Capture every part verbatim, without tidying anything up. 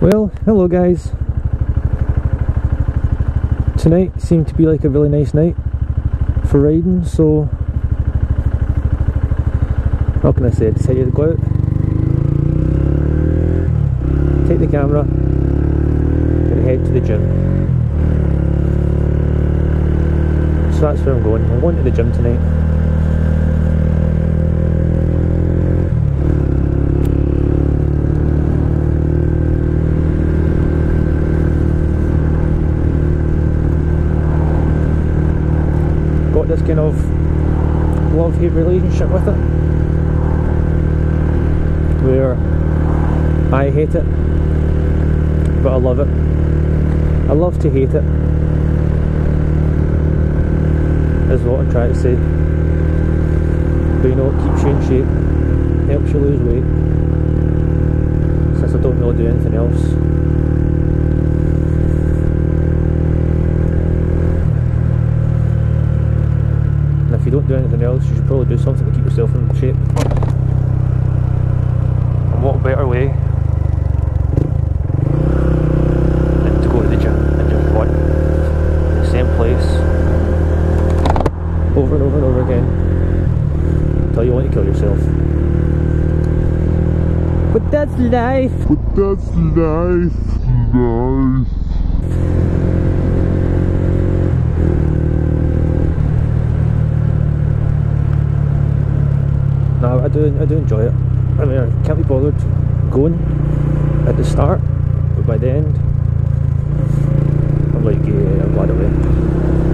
Well, hello guys. Tonight seemed to be like a really nice night for riding, so what can I say, I decided to go out, take the camera and head to the gym. So that's where I'm going. I'm going to the gym tonight. Got this kind of love-hate relationship with it, where I hate it, but I love it. I love to hate it, is what I'm trying to say. But you know, it keeps you in shape, helps you lose weight, since I don't really do anything else. And if you don't do anything else, you should probably do something to keep yourself in shape. And what better way than to go to the gym and just run in the same place over and over and over again until you want to kill yourself. But that's life. But that's life, life. No, I do, I do enjoy it. I mean, I can't be bothered going at the start, but by the end, I'm like, yeah, I'm glad I went.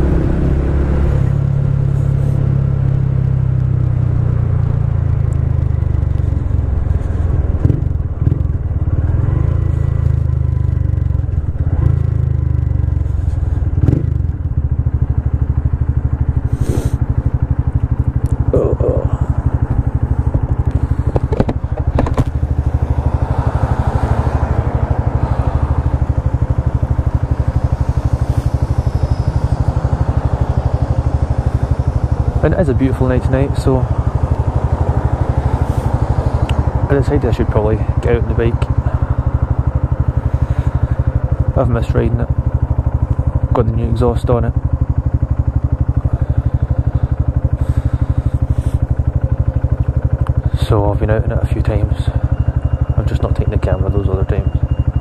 And it is a beautiful night tonight, so I decided I should probably get out on the bike. I've missed riding it. Got the new exhaust on it. So I've been out on it a few times. I've just not taken the camera those other times.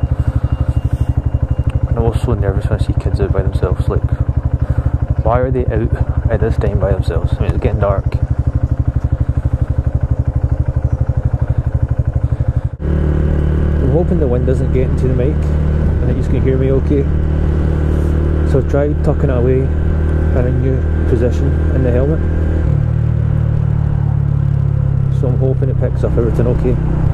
And I'm also so nervous when I see kids out by themselves. Like, why are they out at this time by themselves? I mean, it's getting dark. I'm hoping the wind doesn't get into the mic and that you can hear me okay. So I've tried tucking it away in a new position in the helmet. So I'm hoping it picks up everything okay.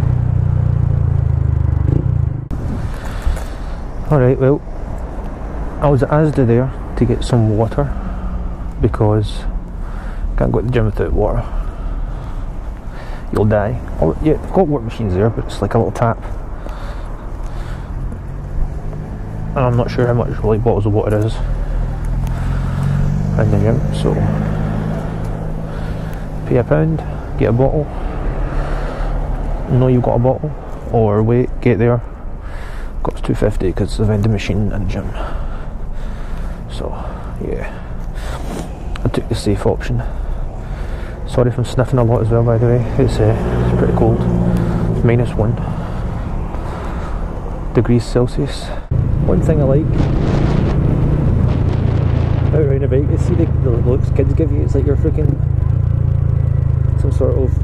Alright, well, I was at Asda there to get some water, because I can't go to the gym without water. You'll die. Oh yeah, I've got water machines there, but it's like a little tap. And I'm not sure how much really bottles of water is in the gym, so pay a pound, get a bottle. Know you've got a bottle, or wait, get there. Costs two fifty because it's a vending machine in the gym. So yeah, I took the safe option. Sorry if I'm sniffing a lot as well, by the way. It's, uh, it's pretty cold. It's minus one degrees Celsius. One thing I like out riding a bike is see the, the looks kids give you. It's like you're freaking some sort of,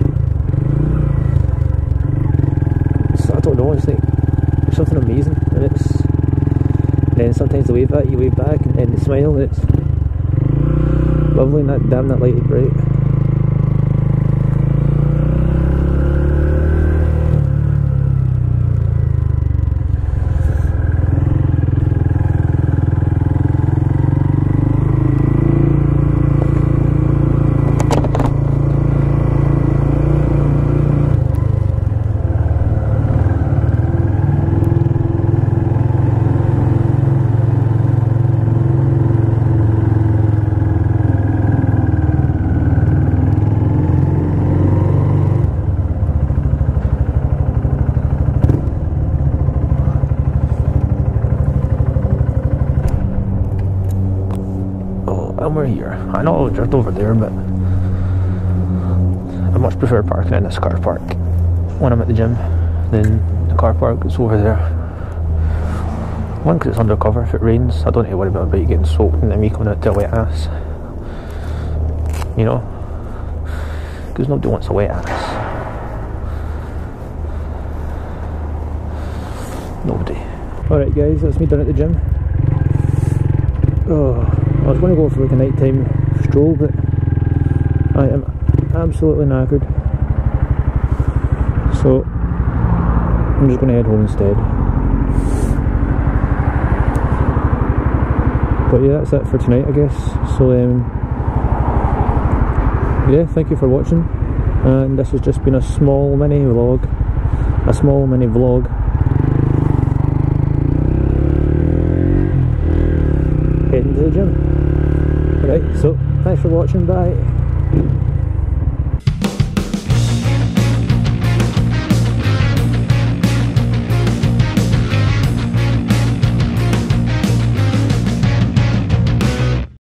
I don't know, it's like it's something amazing, and it's and then sometimes they wave at you, wave back, and then they smile, and it's lovely, and that damn that light is bright. somewhere here. I know just over there, but I much prefer parking in this car park when I'm at the gym than the car park that's over there. One, because it's undercover. If it rains, I don't have to worry about, about you getting soaked and then me coming out to a wet ass. You know? Because nobody wants a wet ass. Nobody. Alright guys, that's me done at the gym. Oh, I was going to go for like a nighttime stroll, but I am absolutely knackered. So, I'm just going to head home instead. But yeah, that's it for tonight, I guess. So, um, yeah, thank you for watching. And this has just been a small mini vlog. A small mini vlog. Heading to the gym. Right, so thanks for watching, bye.